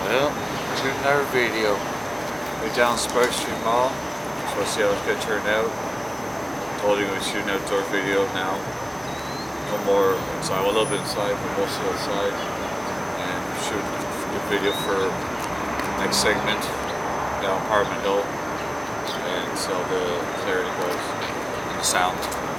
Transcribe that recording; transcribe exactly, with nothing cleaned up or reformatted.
Well, shoot another video. We're down Spark Street Mall. So we'll see how it's gonna turn out. Told you we'd shoot an outdoor video now. No more inside, well, a little bit inside, but mostly outside. And shoot a video for the next segment down Parliament Hill. And see how the clarity goes and the sound.